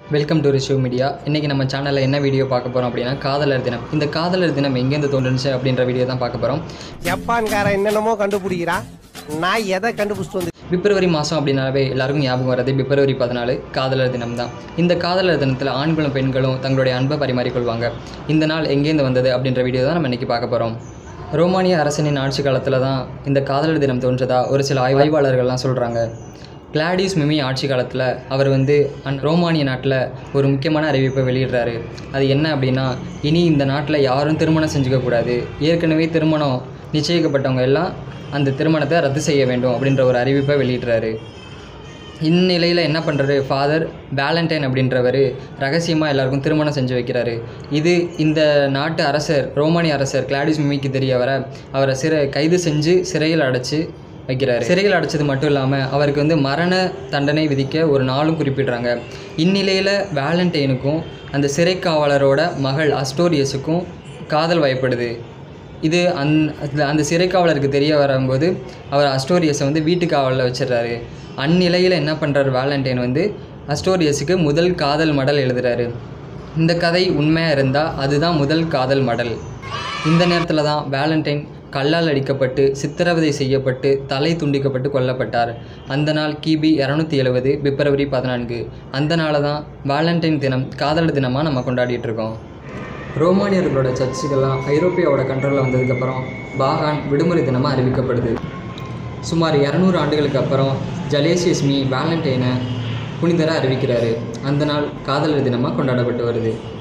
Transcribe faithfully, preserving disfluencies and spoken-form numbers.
Welcome to ரிஷோ media. இன்றைக்கி நம்ம சேனலில் என்ன வீடியோ பார்க்க போகிறோம் அப்படின்னா காதலர் தினம். இந்த காதலர் தினம் எங்கேருந்து தோன்றுச்சு அப்படின்ற வீடியோ தான் பார்க்க போகிறோம். ஜப்பான்காரன் என்னென்னமோ கண்டுபிடிக்கிறா, நான் எதை கண்டுபிடிச்சிட்டு வந்து பிப்ரவரி மாதம் அப்படின்னாவே எல்லாருக்கும் ஞாபகம் வர்றது பிப்ரவரி பதினாலு காதலர் தினம் தான். இந்த காதலர் தினத்தில் ஆண்களும் பெண்களும் தங்களுடைய அன்பை பரிமாறிக்கொள்வாங்க. இந்த நாள் எங்கேருந்து வந்தது அப்படின்ற வீடியோ தான் நம்ம இன்றைக்கி பார்க்க போகிறோம். ரோமானிய அரசனின் ஆட்சி காலத்தில் தான் இந்த காதலர் தினம் தோன்றதா ஒரு சில ஆய்வாளர்கள்லாம் சொல்கிறாங்க. கிளாடியஸ் மிமி ஆட்சி காலத்தில் அவர் வந்து அந் ரோமானிய நாட்டில் ஒரு முக்கியமான அறிவிப்பை வெளியிடுறாரு. அது என்ன அப்படின்னா, இனி இந்த நாட்டில் யாரும் திருமணம் செஞ்சுக்கக்கூடாது, ஏற்கனவே திருமணம் நிச்சயிக்கப்பட்டவங்க எல்லாம் அந்த திருமணத்தை ரத்து செய்ய வேண்டும் அப்படின்ற ஒரு அறிவிப்பை வெளியிடுறாரு. இந்நிலையில் என்ன பண்ணுறாரு, ஃபாதர் வேலண்டைன் அப்படின்றவர் ரகசியமாக எல்லாருக்கும் திருமணம் செஞ்சு வைக்கிறாரு. இது இந்த நாட்டு அரசர் ரோமானிய அரசர் கிளாடியஸ் மிமிக்கு தெரிய வர அவரை சிறை கைது செஞ்சு சிறையில் அடைச்சி வைக்கிறாரு. சிறையில் அடைச்சது மட்டும் இல்லாமல் அவருக்கு வந்து மரண தண்டனை விதிக்க ஒரு நாளும் குறிப்பிடுறாங்க. இந்நிலையில் வேலண்டைனுக்கும் அந்த சிறை காவலரோட மகள் அஸ்டோரியஸுக்கும் காதல் வயப்படுது. இது அந் அந்த சிறை காவலருக்கு தெரிய வரும்போது அவர் அஸ்டோரியஸை வந்து வீட்டு காவலில் வச்சிடறாரு. அந்நிலையில் என்ன பண்ணுறாரு, வேலண்டைன் வந்து அஸ்டோரியஸுக்கு முதல் காதல் மடல் எழுதுகிறாரு. இந்த கதை உண்மையாக இருந்தால் அதுதான் முதல் காதல் மடல். இந்த நேரத்தில் தான் வேலண்டைன் கல்லால் அடிக்கப்பட்டு சித்திரவதை செய்யப்பட்டு தலை துண்டிக்கப்பட்டு கொல்லப்பட்டார். அந்த நாள் கிபி இரநூத்தி எழுபது பிப்ரவரி பதினான்கு. அந்த நாளை தான் வேலண்டைன் தினம் காதலர் தினமாக நம்ம கொண்டாடிட்டு இருக்கோம். ரோமானியர்களோட சர்ச்சுகள்லாம் ஐரோப்பியாவோட கண்ட்ரோலில் வந்ததுக்கப்புறம் பாகான் விடுமுறை தினமாக அறிவிக்கப்படுது. சுமார் இரநூறு ஆண்டுகளுக்கு அப்புறம் ஜலேசியஸ்மி வேலண்டைனை புனிதராக அறிவிக்கிறாரு. அந்த நாள் காதலர் தினமாக கொண்டாடப்பட்டு வருது.